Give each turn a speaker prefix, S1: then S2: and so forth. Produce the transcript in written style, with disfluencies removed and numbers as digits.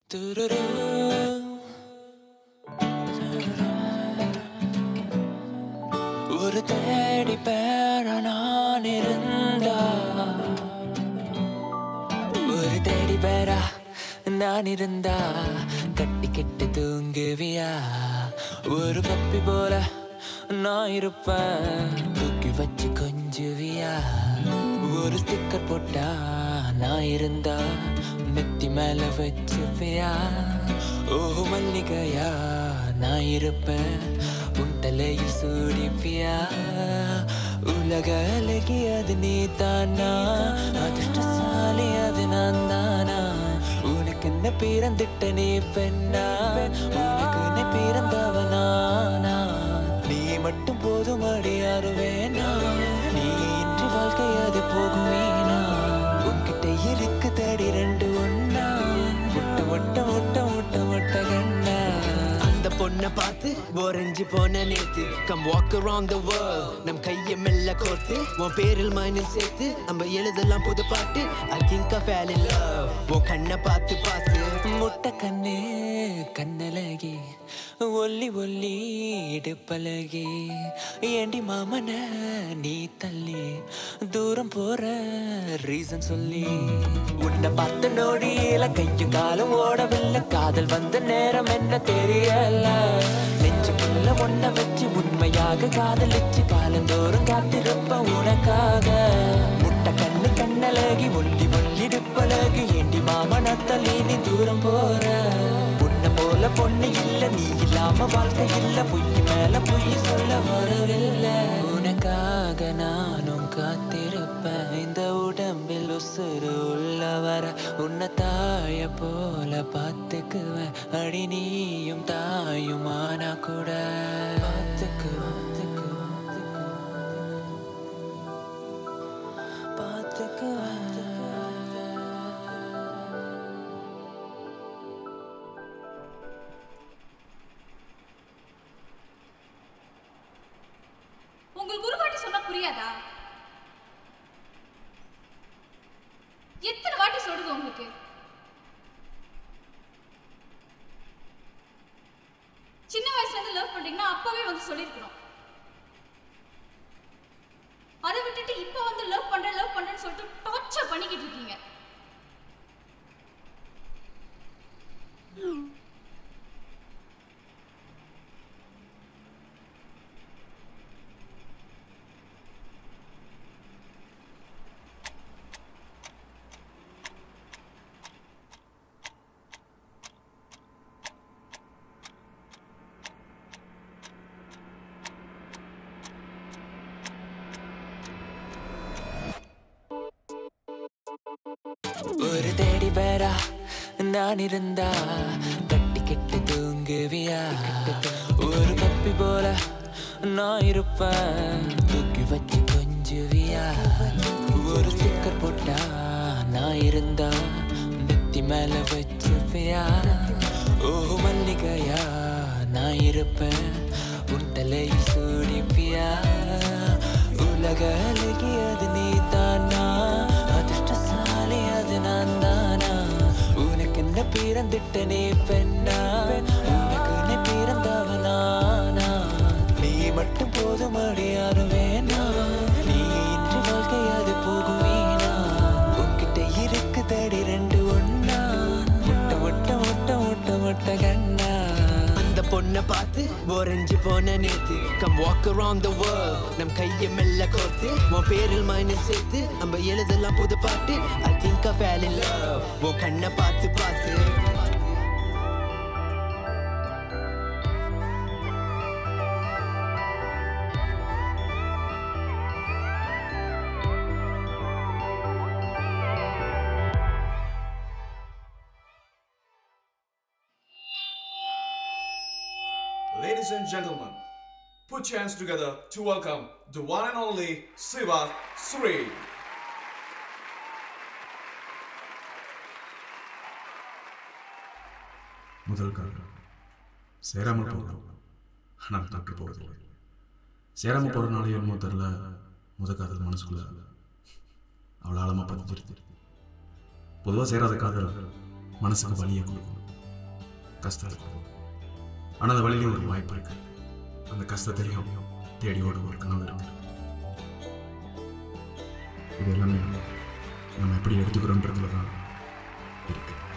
S1: ஒரு தேடி பேர நான் இருந்தா, ஒரு தேடி பேரா நான் இருந்தா கட்டிக்கிட்டு தூங்குவியா? ஒரு பப்பி போல நான் இருப்பேன், தூக்கி வச்சு கொஞ்சுவியா? ஒரு ஸ்டிக்கர் போட்டா நான் இருந்தா நெத்தி மேல வச்சுவியா? ஓ மல்லிகையா நான் இருப்பேன், உன் தலையில் சூடிப்பியா? உலக அழகி அது நீ தானா, அதிர்ஷ்டசாலி அது நான் தானா? உனக்கு என்ன பிறந்திட்ட நீ பெண்ணா, உனக்கு என்ன பிறந்தவனானா? நீ மட்டும் போதும் அடி யாரு வேணா, நீ இன்றி வாழ்க்கை அது போகுவேனா? உன்கிட்ட இருக்கு தடி ரெண்டு ஒன்னா, முட்ட முட்ட முட்ட முட்ட முட்ட கண்ணா.
S2: அந்த பொண்ணை பார்த்து ஒரஞ்சி போன நேத்து, come walk around the world, நம் கையை மெல்ல கோர்த்து உன் பேரில் மைனில் சேர்த்து நம்ம எழுதலாம் புது பாட்டு. I think I fell in love உன் கண்ணை பார்த்து பார்த்து.
S1: முட்டை கண்ணு கண்ணழகி, ஒல்லி ஒல்லி இடுப்பழகி, ஏண்டி மாமன நீ தள்ளி தூரம் போற ரீசன் சொல்லி? உன்னை பார்த்த நோடியில கையும் காலும் ஓடவில்லை, காதல் வந்த நேரம் என்ன தெரியல. நெஞ்சுக்குள்ள ஒன்ன வச்சு உண்மையாக காதலிச்சு காலந்தோறும் காத்திருப்ப உனக்காக. முட்டை கண்ணு கண்ணழகி, ஒல்லி ஒல்லி இடுப்பழகி, ஏண்டி மாமன தள்ளி நீ தூரம் போற? உன்னை போல பொண்ணு இல்ல, நீ இல்லாம வாழ்க்கை இல்ல, பொய் மேல பொய் சொல்ல வரவில்லை. உனக்காக நானும் காத்திருப்பேன், இந்த உடம்பில் உசுறு உள்ள வர உன்னை தாய போல பார்த்துக்குவேன். அடி நீயும் தாயும் ஆனா கூட பார்த்துக்குவேன்.
S3: உங்களுக்கு ஒரு வாட்டி சொன்னா புரியாதா? எத்தனை வாட்டி சொல்றது உங்களுக்கு? சின்ன வயசுல இருந்து லவ் பண்றீங்கன்னா அப்பவே வந்து சொல்லிருக்கணும். அதை விட்டுட்டு இப்ப வந்து லவ் பண்றேன்னு சொல்லிட்டு டார்ச்சர் பண்ணிக்கிட்டு இருக்கீங்க.
S1: ஒரு தேடி பேரா நான் இருந்தா கட்டிக்கிட்டு தூங்குவியா? ஒரு பப்பி போல நான் இருப்பேன், தூக்கி வச்சு கொஞ்சுவியா? ஒரு ஸ்டிக்கர் போட்டா நான் இருந்தா நெத்தி மேல வச்சுவியா? ஓ மல்லிகையா நான் இருப்பேன், உன் தலையில் சூடிப்பியா? உலக அழகி அது நீ தானா, அதிர்ஷ்டசாலி அது நான் தானா? உனக்கு என்ன பிறந்திட்ட நீ பெண்ணா, உனக்கு என்ன பிறந்தவனானா? நீ மட்டும் போதும் அடி யாரு வேணா, நீ இன்றி வாழ்க்கை அது போகுவேனா? உன்கிட்ட இருக்கு தடி ரெண்டு ஒன்னா, முட்ட முட்ட முட்ட முட்ட முட்ட கண்ணா.
S2: அந்த பொண்ணை பார்த்து ஒரஞ்சி போன நேத்து, come walk around the world, நம் கையை மெல்ல கோர்த்து உன் பேரில் மைனில் சேர்த்து நம்ம எழுதலாம் புது பாட்டு. I think I fell in love உன் கண்ணை பார்த்து பார்த்து.
S4: Ladies and gentlemen, put your hands together to welcome the one and only Siva Sri.
S5: முதல் காலம் சேராமல் போகிறோம், ஆனால் தொற்று போவதில்லை. சேராமல் போகிறனாலே என்னமோ தெரில, முதல் காதல் மனசுக்குள்ள அவ்வளோ ஆழமாக பதிஞ்சிருது. பொதுவாக சேராத காதல் மனசுக்கு வலியை கொடுக்கும். கஷ்டத்தில் போகும். ஆனால் அந்த வழியிலையும் ஒரு வாய்ப்பு இருக்கு. அந்த கஷ்டத்திலையும் தேடி ஓட ஒரு கனவு இருக்கு. இது எல்லாமே நம்ம எப்படி எடுத்துக்கிறோன்றதுல தான் இருக்கு.